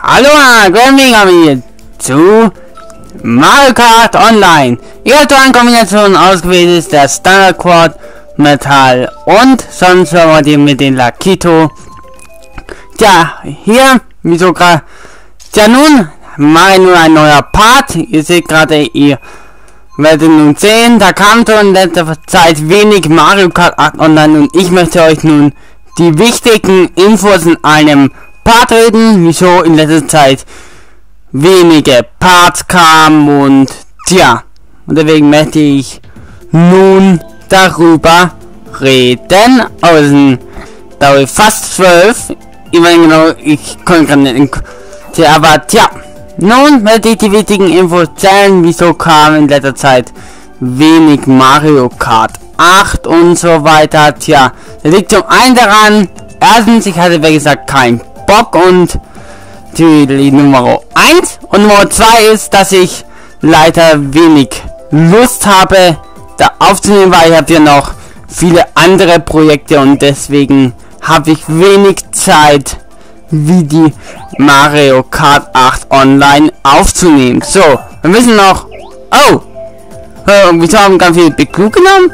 Hallo, Gaming zu Mario Kart Online. Ich habe eine Kombination ausgewählt, ist der Standard Quad, Metall und sonst haben wir mit den Lakito. Tja, hier, wieso gerade? Tja, nun mache ich nur ein neuer Part. Ihr seht gerade, ihr werdet nun sehen, da kam schon in letzter Zeit wenig Mario Kart 8 Online und ich möchte euch nun die wichtigen Infos in einem Part reden, wieso in letzter Zeit wenige Parts kamen und tja, und deswegen möchte ich nun darüber reden. Also dauert fast 12. Ich meine genau, ich konnte gerade nicht. Tja, aber tja, nun werde ich die wichtigen Infos zählen, wieso kam in letzter Zeit wenig Mario Kart 8 und so weiter. Tja, das liegt zum einen daran, erstens, ich hatte wie gesagt keinen Bock und die Nummer 1 und Nummer 2 ist, dass ich leider wenig Lust habe, da aufzunehmen, weil ich habe ja noch viele andere Projekte und deswegen habe ich wenig Zeit, wie die Mario Kart 8 Online aufzunehmen. So, wir müssen noch... Oh! Wieso haben ganz viele Big Blue genommen?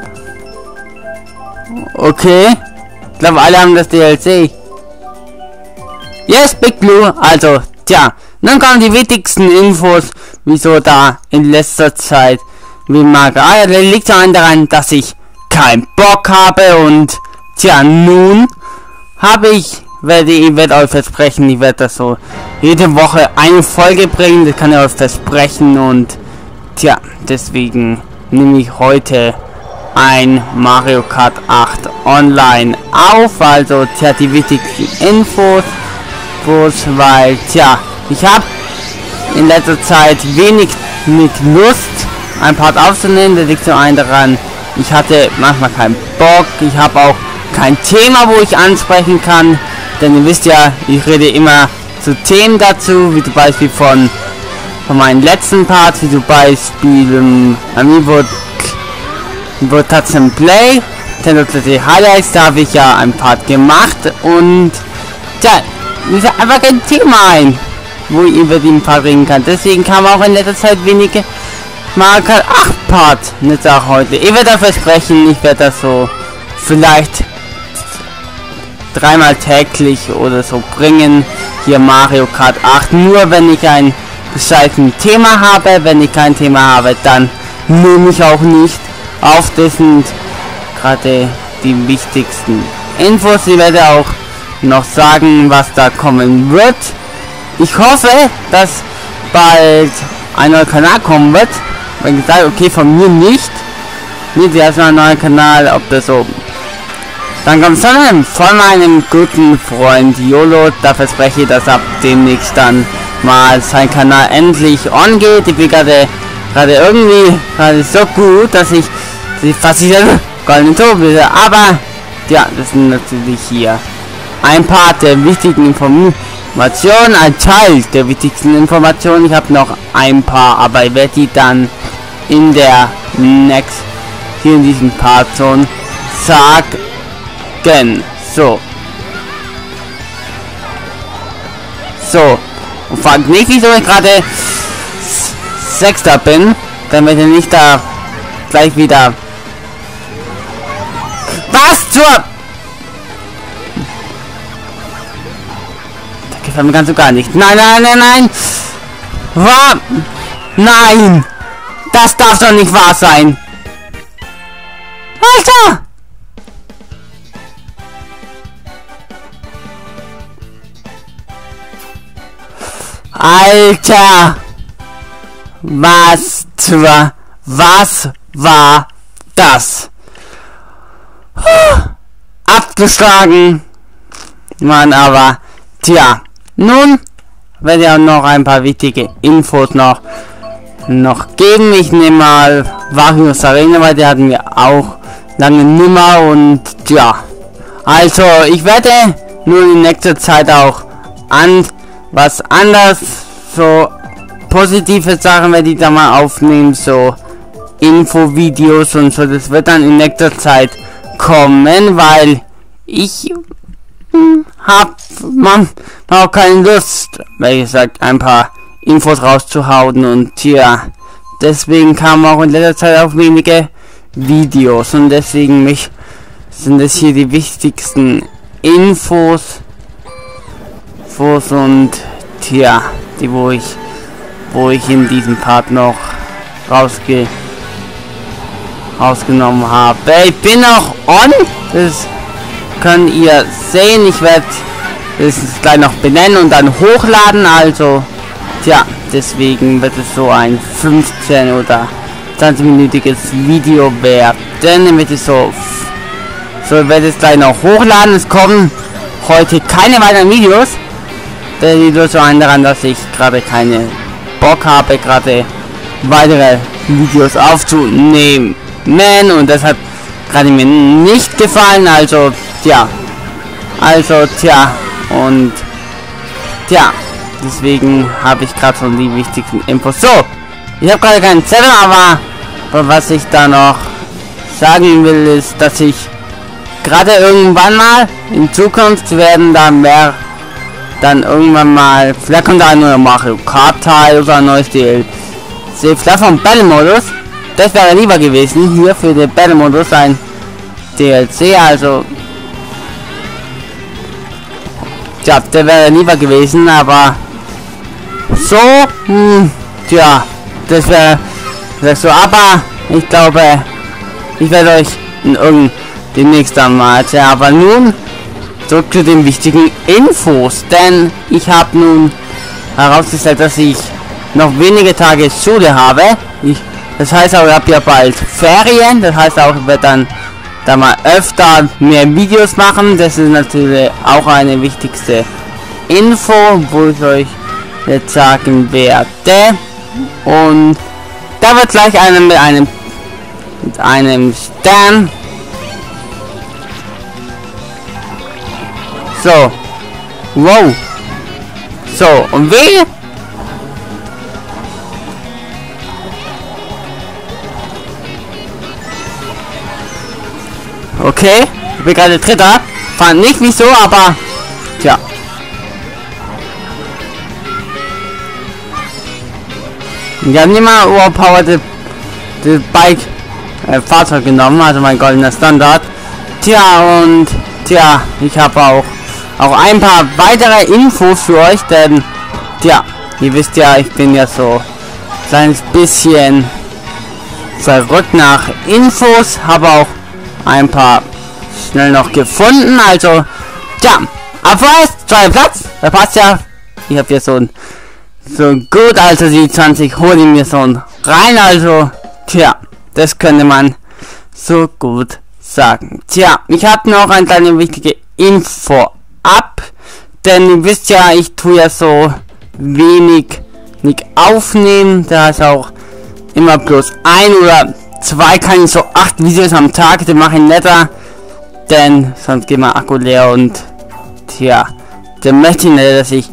Okay. Ich glaube, alle haben das DLC. Yes, Big Blue. Also, tja. Dann kommen die wichtigsten Infos, wieso da in letzter Zeit wie Mario. Ah, ja, liegt daran, dass ich keinen Bock habe und tja, nun habe ich... Ich werde euch versprechen, ich werde das so jede Woche eine Folge bringen, das kann ich euch versprechen und tja, deswegen nehme ich heute ein Mario Kart 8 Online auf, also tja, die wichtigsten Infos, weil tja, ich habe in letzter Zeit wenig mit Lust ein Part aufzunehmen, das liegt zum einen daran, ich hatte manchmal keinen Bock, ich habe auch kein Thema, wo ich ansprechen kann. Denn ihr wisst ja, ich rede immer zu Themen dazu, wie zum Beispiel von meinen letzten Parts, wie zum Beispiel Amiibo Touch and Play, Nintendo Highlights, da habe ich ja ein Part gemacht und tja, mir ist einfach kein Thema ein, wo ich über den Part reden kann. Deswegen kam auch in letzter Zeit wenige Mario Kart 8 Part, nicht auch heute. Ich werde da versprechen, ich werde das so vielleicht dreimal täglich oder so bringen, hier Mario Kart 8, nur wenn ich ein bescheidenes Thema habe. Wenn ich kein Thema habe, dann nehme ich auch nicht auf. Das sind gerade die wichtigsten Infos. Ich werde auch noch sagen, was da kommen wird. Ich hoffe, dass bald ein neuer Kanal kommen wird. Wenn gesagt, okay, von mir nicht erstmal ein neuer Kanal, ob das so. Dann kommt es von meinem guten Freund YOLO, da verspreche ich, dass ab demnächst dann mal sein Kanal endlich on geht. Ich bin gerade irgendwie so gut, dass ich fast wieder goldenen Tor will. Aber ja, das sind natürlich hier ein paar der wichtigen Informationen, ein Teil der wichtigsten Informationen. Ich habe noch ein paar, aber ich werde die dann in der hier in diesem Part schon sagen. So. Und fragt nicht, wieso ich gerade Sechster bin, damit ich nicht da gleich wieder... Was zur... Das gefällt mir ganz so gar nicht. Nein! Nein! Das darf doch nicht wahr sein! Alter! Alter! Was war das? Abgeschlagen! Mann, aber tja, nun werde ich auch noch ein paar wichtige Infos noch geben. Ich nehme mal Varius Arena, weil der hatten wir auch lange nimmer und ja. Also ich werde nur in nächster Zeit auch was anders, so positive Sachen werde ich da mal aufnehmen, so Infovideos und so, das wird dann in nächster Zeit kommen, weil ich hat man auch keine Lust, wie gesagt, ein paar Infos rauszuhauen und ja, deswegen kamen auch in letzter Zeit auch wenige Videos und deswegen sind es hier die wichtigsten Infos und ja, die wo ich in diesem Part noch rausgenommen habe. Ich bin noch on, das könnt ihr sehen. Ich werde das gleich noch benennen und dann hochladen, also ja, deswegen wird es so ein 15 oder 20-minütiges Video werden. Dann wird es so werde es gleich noch hochladen. Es kommen heute keine weiteren Videos. Das liegt nur so daran, dass ich gerade keine Bock habe, gerade weitere Videos aufzunehmen. Und das hat gerade mir nicht gefallen. Also, tja. Und, tja. Deswegen habe ich gerade schon die wichtigsten Infos. So, ich habe gerade keinen Zettel, aber was ich da noch sagen will, ist, dass ich gerade irgendwann mal in Zukunft werden dann irgendwann mal, vielleicht kommt da ein neuer Mario Kart Teil oder ein neues DLC, vielleicht vom Battle Modus. Das wäre lieber gewesen, hier für den Battle Modus ein DLC, also ja, der wäre lieber gewesen, aber so, tja, das wäre so, aber ich glaube, ich werde euch demnächst einmal, aber nun zurück zu den wichtigen Infos, denn ich habe nun herausgestellt, dass ich noch wenige Tage Schule habe. Das heißt auch, ich habe ja bald Ferien, das heißt auch, ich werde dann mal öfter mehr Videos machen. Das ist natürlich auch eine wichtigste Info, wo ich euch jetzt sagen werde. Und da wird gleich mit einem Stern. So. Wow. So, und wie? Okay, ich bin gerade Dritter. Fand nicht wieso, aber tja. Wir haben nicht mal overpowered das Bike Fahrzeug genommen, also mein goldener Standard. Tja, und tja, ich habe auch ein paar weitere Infos für euch, denn tja, ihr wisst ja, ich bin ja so ein kleines bisschen verrückt nach Infos, habe auch ein paar schnell noch gefunden, also tja, aber zweiter Platz, da passt ja, ich habe hier so gut, also die 20 hole ich mir so rein, also tja, das könnte man so gut sagen. Tja, ich habe noch eine kleine wichtige Info ab, denn ihr wisst ja, ich tue ja so wenig nicht aufnehmen, da ist auch immer bloß 1 oder 2, kann ich so 8 Videos am Tag, die mache ich netter, denn sonst geht mein Akku leer und tja, dann möchte ich nicht, dass ich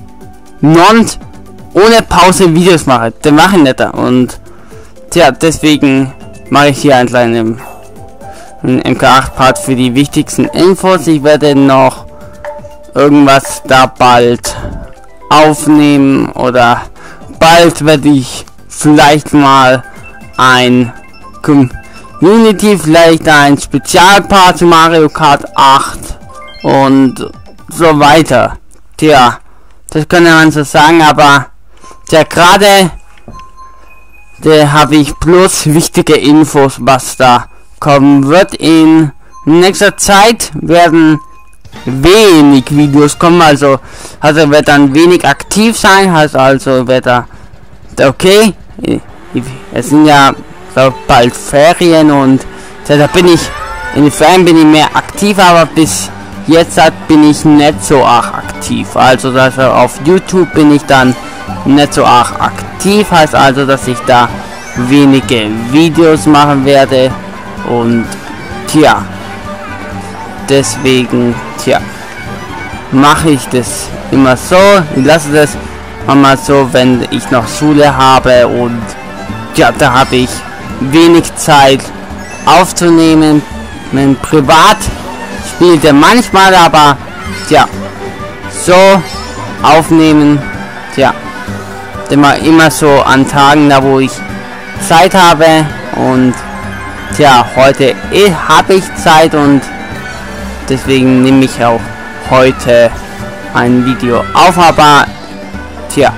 ohne Pause Videos mache, den mache ich netter und tja, deswegen mache ich hier einen kleinen MK8-Part für die wichtigsten Infos. Ich werde noch irgendwas da bald aufnehmen oder bald werde ich vielleicht mal ein Community, vielleicht ein Spezialpart zu Mario Kart 8 und so weiter. Tja, das könnte man so sagen, aber tja, gerade habe ich bloß wichtige Infos, was da kommen wird. In nächster Zeit werden wenig Videos kommen, also wird dann wenig aktiv sein, also wird da okay, es sind ja bald Ferien und da bin ich in den Ferien mehr aktiv, aber bis jetzt bin ich nicht so arg aktiv, also auf YouTube bin ich dann nicht so arg aktiv, heißt also, dass ich da wenige Videos machen werde und tja, deswegen mache ich das immer so, ich lasse das mal so, wenn ich noch Schule habe und ja, da habe ich wenig Zeit aufzunehmen. Privat spielt er manchmal, aber tja, so aufnehmen. Tja, immer so an Tagen, da wo ich Zeit habe. Und tja, heute habe ich Zeit und deswegen nehme ich auch heute ein Video auf. Aber tja,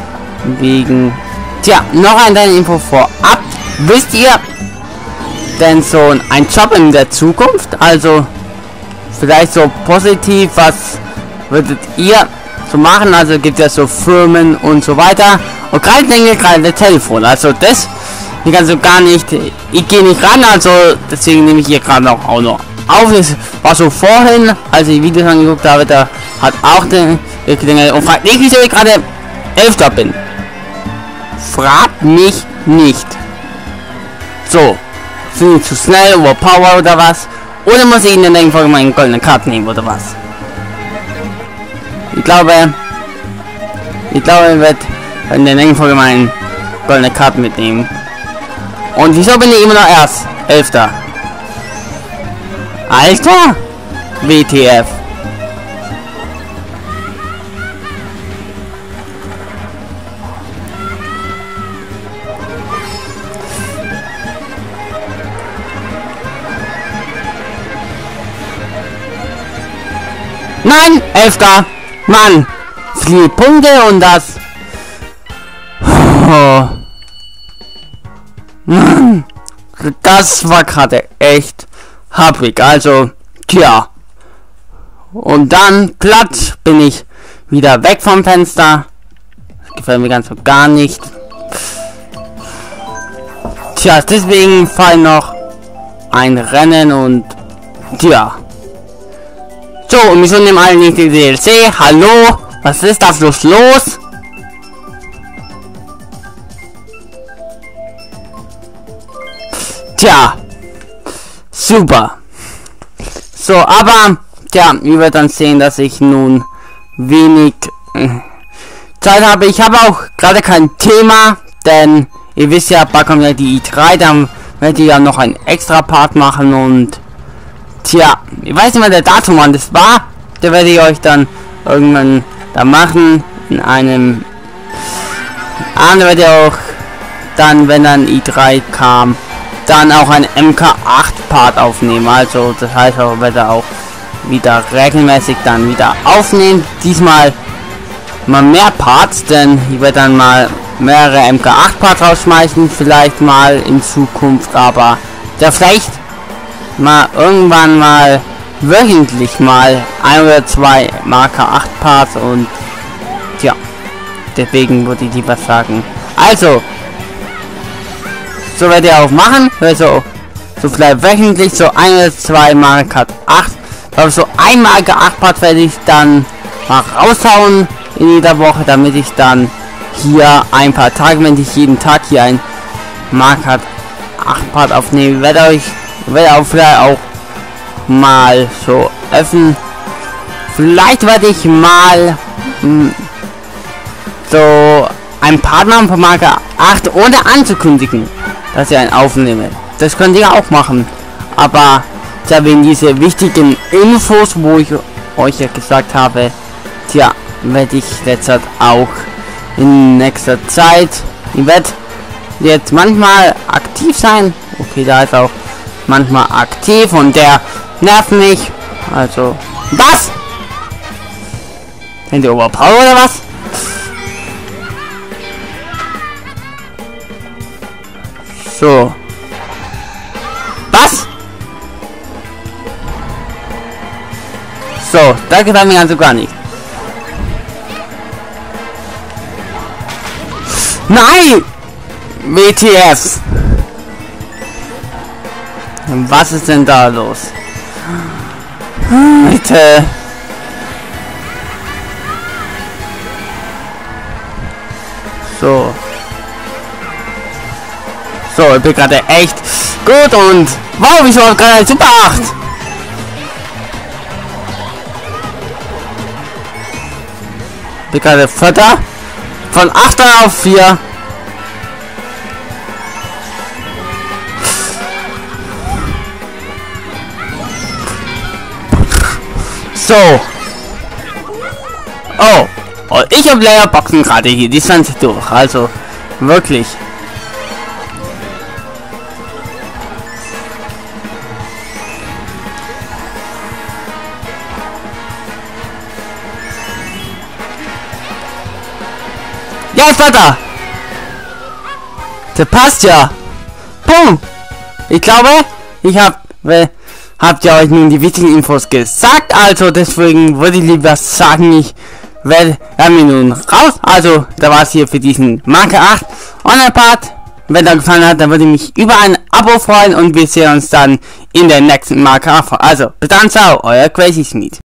noch eine Info vorab. Wisst ihr denn so ein Job in der Zukunft? Also vielleicht so positiv, was würdet ihr so machen? Also gibt es so Firmen und so weiter. Und gerade denke ich gerade Telefon. Also das, ich kann so gar nicht, ich gehe nicht ran, also deswegen nehme ich hier gerade auch noch auf. Das war so vorhin, als ich Videos angeguckt habe, da hat auch der geklingelt und fragt nicht, wieso ich gerade 11. bin. Fragt mich nicht. So, sind ich zu schnell oder Power oder was? Oder muss ich in der nächsten Folge meinen goldenen Kart nehmen oder was? Ich glaube, ich werde in der nächsten Folge meinen goldenen Kart mitnehmen. Und wieso bin ich immer noch erst 11. Alter? WTF. Nein, 11. Mann, viele Punkte und das. Oh. Mann, das war gerade echt happig. Also, tja. Und dann platt bin ich wieder weg vom Fenster. Das gefällt mir ganz und gar nicht. Tja, deswegen fahre noch ein Rennen und tja. So, und wieso nehmen alle nicht die DLC? Hallo? Was ist da bloß los? Tja. Super. So, aber, tja, ihr werdet dann sehen, dass ich nun wenig Zeit habe. Ich habe auch gerade kein Thema, denn ihr wisst ja, bald kommt ja die i3, dann werde ich ja noch einen extra Part machen und tja, ich weiß nicht mehr der Datum, wann das war. Der werde ich euch dann irgendwann da machen. In einem anderen werde ich auch dann, wenn dann i3 kam, dann auch ein MK8 Part aufnehmen. Also das heißt, ich werde auch wieder regelmäßig dann wieder aufnehmen. Diesmal mal mehr Parts, denn ich werde dann mal mehrere MK8 Parts rausschmeißen. Vielleicht mal in Zukunft, aber ja, vielleicht mal irgendwann mal wöchentlich mal 1 oder 2 Marker 8 Parts und ja, deswegen würde ich lieber sagen. Also, so werde ich auch machen, also so vielleicht wöchentlich so 1 oder 2 Marker 8, aber so ein Marker 8 Part werde ich dann mal raushauen in jeder Woche, damit ich dann hier ein paar Tage, wenn ich jeden Tag hier ein Marker 8 Part aufnehme, werde auch vielleicht auch mal so öffnen. Vielleicht werde ich mal so ein Partner von Marker 8 ohne anzukündigen, dass ich einen aufnehme. Das könnt ihr auch machen. Aber ja, wegen diese wichtigen Infos, wo ich euch ja gesagt habe, tja, werde ich derzeit auch in nächster Zeit. Ich werde jetzt manchmal aktiv sein. Okay, da ist auch manchmal aktiv und der nervt mich. Also, was? Sind die Oberpower oder was? So. Was? So, da gefällt mir also gar nicht. Nein! WTFs! Was ist denn da los? Bitte. So. So, ich bin gerade echt gut und wow, wieso gerade Super 8? Ich bin gerade Vierter von 8 auf 4. So, Oh, und ich habe leer Boxen gerade hier, die sind durch, also wirklich. Ja, Vater! Der passt ja! Boom! Ich glaube, ich habt ihr euch nun die wichtigen Infos gesagt, also deswegen würde ich lieber sagen, ich werde mir nun raus. Also, da war es hier für diesen Marke 8 Online-Part. Wenn der gefallen hat, dann würde ich mich über ein Abo freuen und wir sehen uns dann in der nächsten Marke 8. Also, bis dann, ciao, euer Crazy Schmied.